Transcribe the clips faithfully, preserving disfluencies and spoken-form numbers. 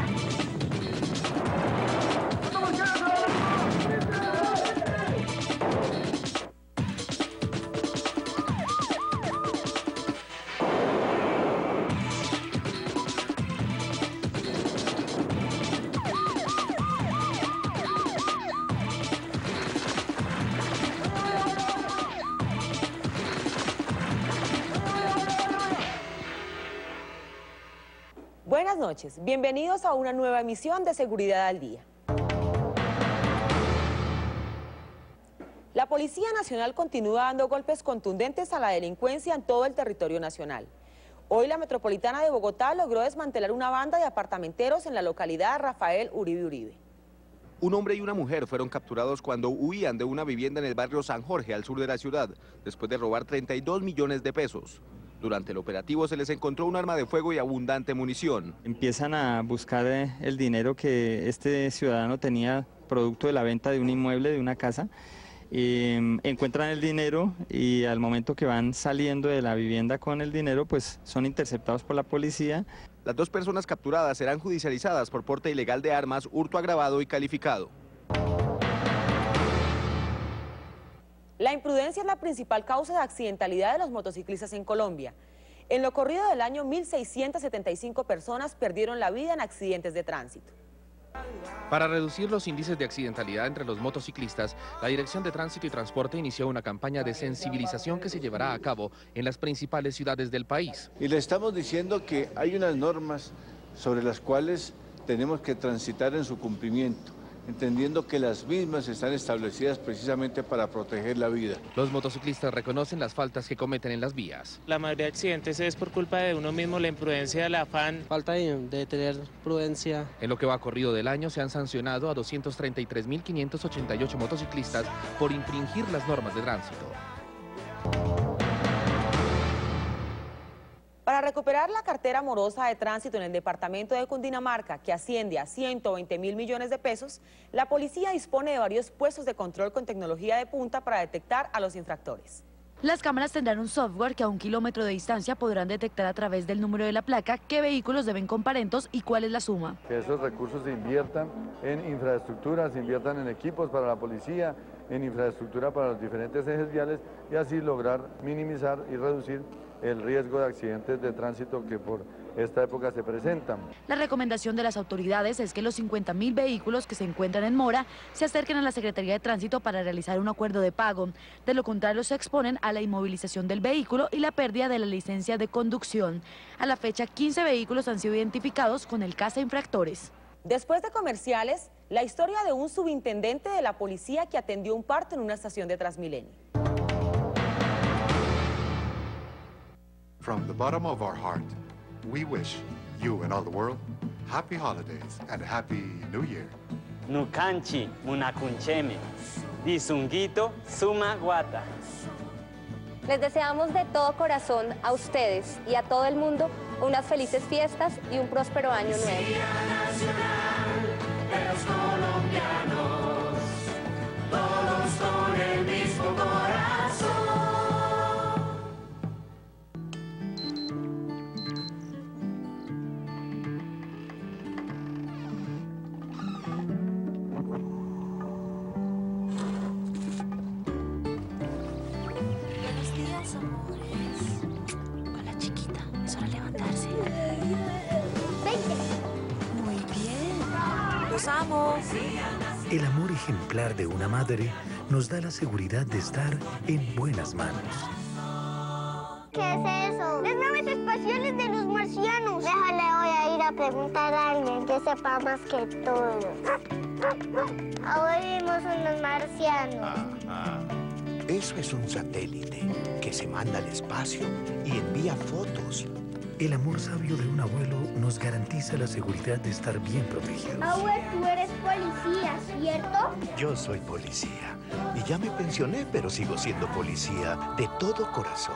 Buenas noches, bienvenidos a una nueva emisión de Seguridad al Día. La Policía Nacional continúa dando golpes contundentes a la delincuencia en todo el territorio nacional. Hoy la Metropolitana de Bogotá logró desmantelar una banda de apartamenteros en la localidad Rafael Uribe Uribe. Un hombre y una mujer fueron capturados cuando huían de una vivienda en el barrio San Jorge, al sur de la ciudad, después de robar treinta y dos millones de pesos. Durante el operativo se les encontró un arma de fuego y abundante munición. Empiezan a buscar el dinero que este ciudadano tenía producto de la venta de un inmueble, de una casa. Eh, encuentran el dinero y al momento que van saliendo de la vivienda con el dinero, pues son interceptados por la policía. Las dos personas capturadas serán judicializadas por porte ilegal de armas, hurto agravado y calificado. La imprudencia es la principal causa de accidentalidad de los motociclistas en Colombia. En lo corrido del año, mil seiscientas setenta y cinco personas perdieron la vida en accidentes de tránsito. Para reducir los índices de accidentalidad entre los motociclistas, la Dirección de Tránsito y Transporte inició una campaña de sensibilización que se llevará a cabo en las principales ciudades del país. Y le estamos diciendo que hay unas normas sobre las cuales tenemos que transitar en su cumplimiento, entendiendo que las mismas están establecidas precisamente para proteger la vida. Los motociclistas reconocen las faltas que cometen en las vías. La mayoría de accidentes es por culpa de uno mismo, la imprudencia, el afán. Falta de, de tener prudencia. En lo que va corrido del año se han sancionado a doscientos treinta y tres mil quinientos ochenta y ocho motociclistas por infringir las normas de tránsito. Para recuperar la cartera morosa de tránsito en el departamento de Cundinamarca, que asciende a ciento veinte mil millones de pesos, la policía dispone de varios puestos de control con tecnología de punta para detectar a los infractores. Las cámaras tendrán un software que a un kilómetro de distancia podrán detectar a través del número de la placa qué vehículos deben comparentos y cuál es la suma. Que esos recursos se inviertan en infraestructura, se inviertan en equipos para la policía, en infraestructura para los diferentes ejes viales y así lograr minimizar y reducir el riesgo de accidentes de tránsito que por esta época se presentan. La recomendación de las autoridades es que los cincuenta mil vehículos que se encuentran en mora se acerquen a la Secretaría de Tránsito para realizar un acuerdo de pago. De lo contrario, se exponen a la inmovilización del vehículo y la pérdida de la licencia de conducción. A la fecha, quince vehículos han sido identificados con el caso infractores. Después de comerciales, la historia de un subintendente de la policía que atendió un parto en una estación de Transmilenio. From the bottom of our heart, we wish you and all the world happy holidays and a happy new year. Nukanchi munakuncheme, disunguito suma guata. Les deseamos de todo corazón a ustedes y a todo el mundo unas felices fiestas y un próspero año nuevo. De los colombianos, todos con el mismo corazón. Buenos días, amores. Hola, chiquita, es hora de levantarse. veinte. Muy bien. Los amo. El amor ejemplar de una madre nos da la seguridad de estar en buenas manos. ¿Qué es eso? Las naves espaciales de los marcianos. Déjale, voy a ir a preguntar a alguien que sepa más que todos. Ahora vimos unos marcianos. Ajá. Eso es un satélite que se manda al espacio y envía fotos. El amor sabio de un abuelo nos garantiza la seguridad de estar bien protegidos. Abuelo, tú eres policía, ¿cierto? Yo soy policía y ya me pensioné, pero sigo siendo policía de todo corazón.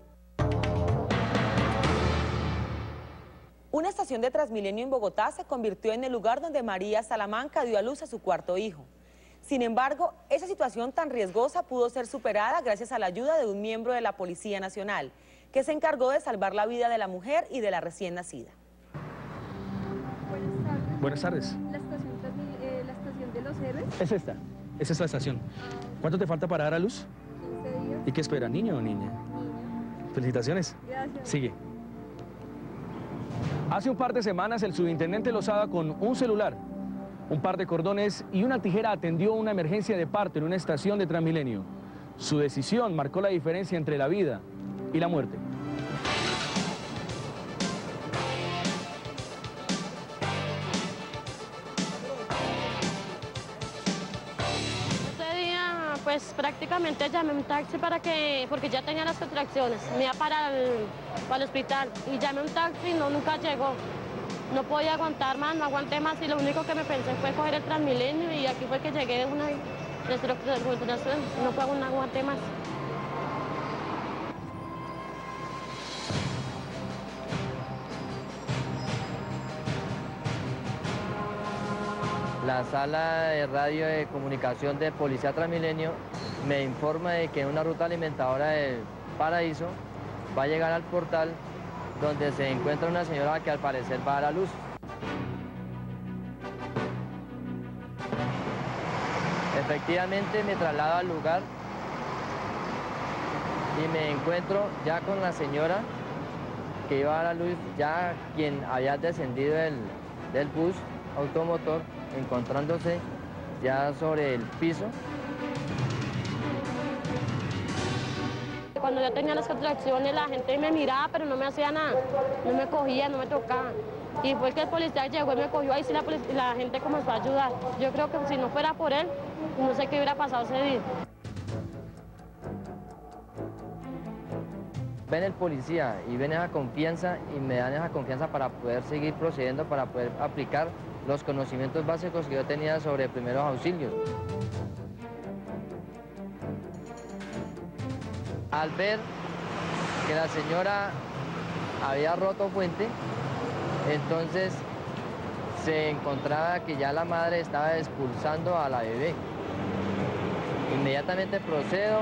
Una estación de Transmilenio en Bogotá se convirtió en el lugar donde María Salamanca dio a luz a su cuarto hijo. Sin embargo, esa situación tan riesgosa pudo ser superada gracias a la ayuda de un miembro de la Policía Nacional, que se encargó de salvar la vida de la mujer y de la recién nacida. Buenas tardes. Buenas tardes. La estación, eh, la estación de los héroes. Es esta, esa es la estación. ¿Cuánto te falta para dar a luz? quince días. ¿Y qué espera, niño o niña? Niña. Felicitaciones. Gracias. Sigue. Hace un par de semanas el subintendente Lozada con un celular, un par de cordones y una tijera atendió una emergencia de parto en una estación de Transmilenio. Su decisión marcó la diferencia entre la vida y la muerte. Ese día, pues prácticamente llamé un taxi para que, porque ya tenía las contracciones, me iba para el, para el hospital y llamé un taxi y no, nunca llegó. No podía aguantar más, no aguanté más y lo único que me pensé fue coger el Transmilenio y aquí fue que llegué una reestructuración, no puedo, no aguanté más. La sala de radio de comunicación de Policía Transmilenio me informa de que en una ruta alimentadora del Paraíso va a llegar al portal donde se encuentra una señora que al parecer va a dar a luz. Efectivamente me traslado al lugar y me encuentro ya con la señora que iba a dar a luz, ya quien había descendido del, del bus automotor, encontrándose ya sobre el piso. Cuando yo tenía las contracciones la gente me miraba pero no me hacía nada, no me cogía, no me tocaba. Y fue que el policía llegó y me cogió, ahí sí la, la gente comenzó a ayudar. Yo creo que si no fuera por él, no sé qué hubiera pasado ese día. Ven el policía y ven esa confianza y me dan esa confianza para poder seguir procediendo, para poder aplicar los conocimientos básicos que yo tenía sobre primeros auxilios. Al ver que la señora había roto fuente, entonces se encontraba que ya la madre estaba expulsando a la bebé. Inmediatamente procedo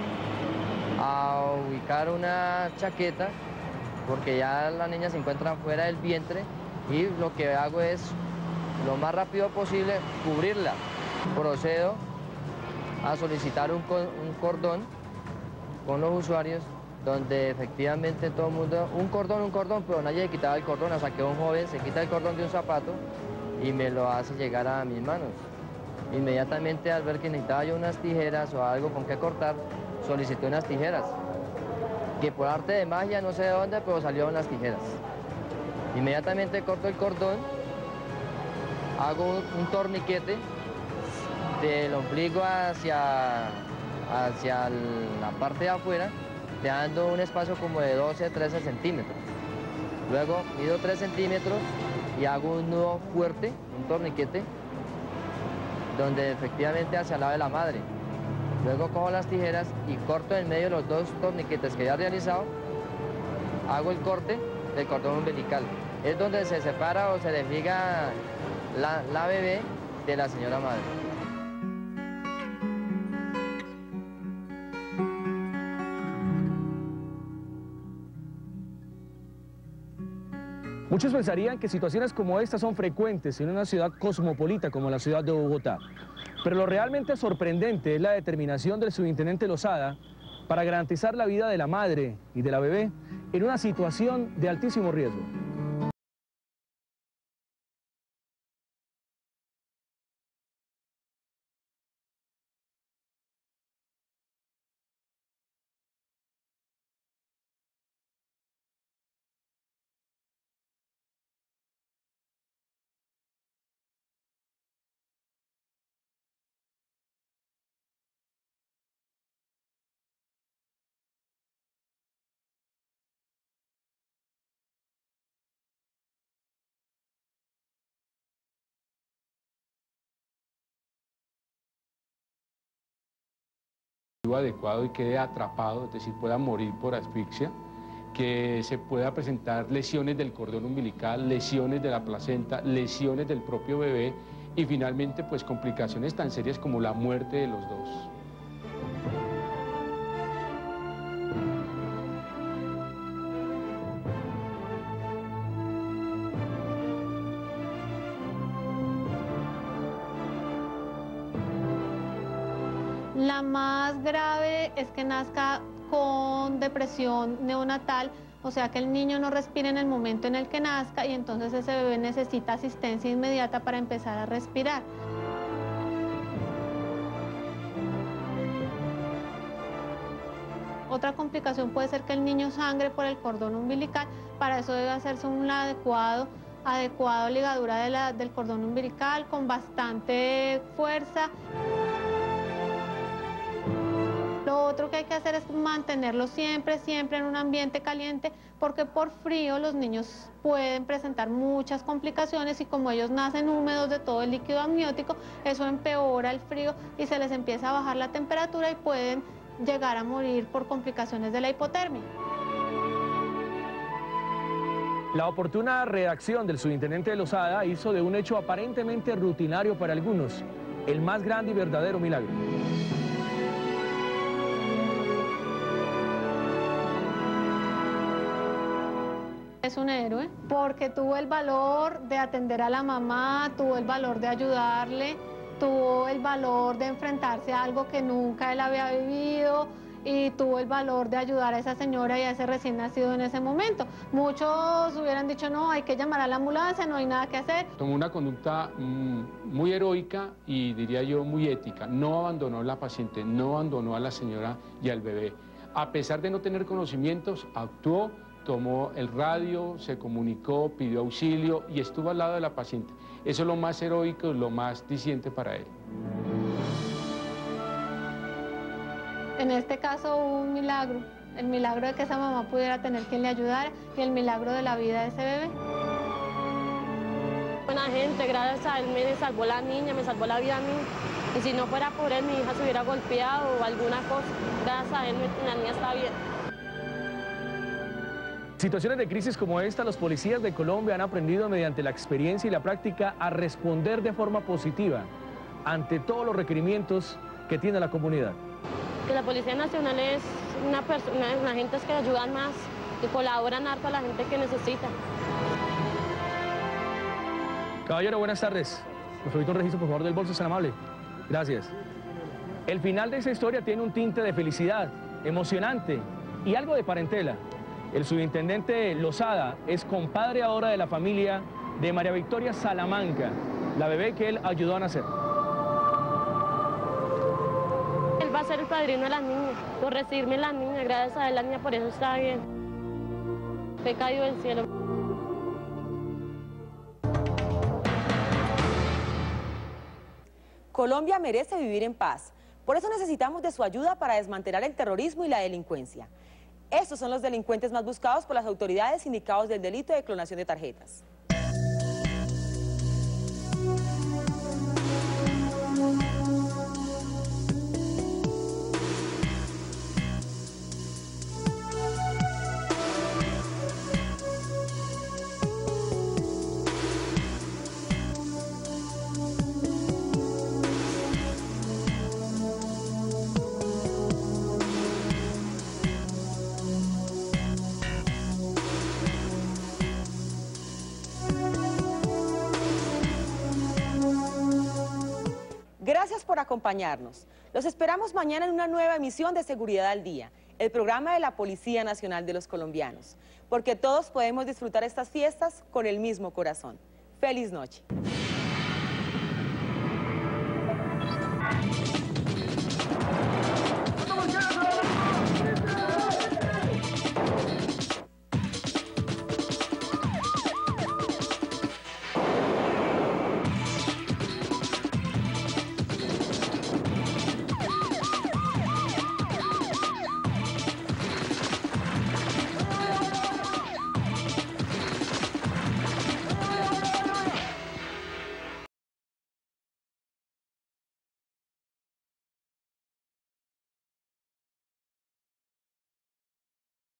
a ubicar una chaqueta, porque ya la niña se encuentra fuera del vientre, y lo que hago es, lo más rápido posible, cubrirla. Procedo a solicitar un, un cordón con los usuarios, donde efectivamente todo el mundo, un cordón, un cordón, pero nadie quitaba el cordón, hasta que un joven se quita el cordón de un zapato y me lo hace llegar a mis manos. Inmediatamente al ver que necesitaba yo unas tijeras o algo con que cortar, solicité unas tijeras, que por arte de magia, no sé de dónde, pero salieron las tijeras. Inmediatamente corto el cordón, hago un, un torniquete del ombligo hacia, hacia la parte de afuera, dejando un espacio como de doce, trece centímetros. Luego mido tres centímetros y hago un nudo fuerte, un torniquete, donde efectivamente hacia el lado de la madre. Luego cojo las tijeras y corto en medio de los dos torniquetes que ya he realizado, hago el corte del cordón umbilical. Es donde se separa o se desliga la, la bebé de la señora madre. Muchos pensarían que situaciones como estas son frecuentes en una ciudad cosmopolita como la ciudad de Bogotá. Pero lo realmente sorprendente es la determinación del subintendente Lozada para garantizar la vida de la madre y de la bebé en una situación de altísimo riesgo. adecuado y quede atrapado, es decir, pueda morir por asfixia, que se pueda presentar lesiones del cordón umbilical, lesiones de la placenta, lesiones del propio bebé y finalmente pues complicaciones tan serias como la muerte de los dos. La más grave es que nazca con depresión neonatal, o sea que el niño no respira en el momento en el que nazca y entonces ese bebé necesita asistencia inmediata para empezar a respirar. Otra complicación puede ser que el niño sangre por el cordón umbilical, para eso debe hacerse un adecuado, adecuado ligadura de la, del cordón umbilical con bastante fuerza. Lo otro que hay que hacer es mantenerlo siempre, siempre en un ambiente caliente, porque por frío los niños pueden presentar muchas complicaciones y como ellos nacen húmedos de todo el líquido amniótico, eso empeora el frío y se les empieza a bajar la temperatura y pueden llegar a morir por complicaciones de la hipotermia. La oportuna redacción del subintendente de Lozada hizo de un hecho aparentemente rutinario para algunos el más grande y verdadero milagro. Es un héroe porque tuvo el valor de atender a la mamá, tuvo el valor de ayudarle, tuvo el valor de enfrentarse a algo que nunca él había vivido y tuvo el valor de ayudar a esa señora y a ese recién nacido en ese momento. Muchos hubieran dicho, no, hay que llamar a la ambulancia, no hay nada que hacer. Tomó una conducta mmm, muy heroica y diría yo muy ética. No abandonó a la paciente, no abandonó a la señora y al bebé. A pesar de no tener conocimientos, actuó, tomó el radio, se comunicó, pidió auxilio y estuvo al lado de la paciente. Eso es lo más heroico, lo más diciente para él. En este caso hubo un milagro, el milagro de que esa mamá pudiera tener quien le ayudara y el milagro de la vida de ese bebé. Buena gente, gracias a él me salvó la niña, me salvó la vida a mí. Y si no fuera por él, mi hija se hubiera golpeado o alguna cosa. Gracias a él, la niña está bien. Situaciones de crisis como esta, los policías de Colombia han aprendido mediante la experiencia y la práctica a responder de forma positiva ante todos los requerimientos que tiene la comunidad. Que la Policía Nacional es una persona, una gente que ayudan más y colaboran harto a la gente que necesita. Caballero, buenas tardes. Me solicito un registro, por favor, del bolso, tan amable. Gracias. El final de esa historia tiene un tinte de felicidad, emocionante y algo de parentela. El subintendente Lozada es compadre ahora de la familia de María Victoria Salamanca, la bebé que él ayudó a nacer. Él va a ser el padrino de las niñas, por recibirme las niñas, gracias a él la niña por eso está bien. Fue caído del cielo. Colombia merece vivir en paz. Por eso necesitamos de su ayuda para desmantelar el terrorismo y la delincuencia. Estos son los delincuentes más buscados por las autoridades indicados del delito de clonación de tarjetas. Gracias por acompañarnos. Los esperamos mañana en una nueva emisión de Seguridad al Día, el programa de la Policía Nacional de los Colombianos, porque todos podemos disfrutar estas fiestas con el mismo corazón. ¡Feliz noche!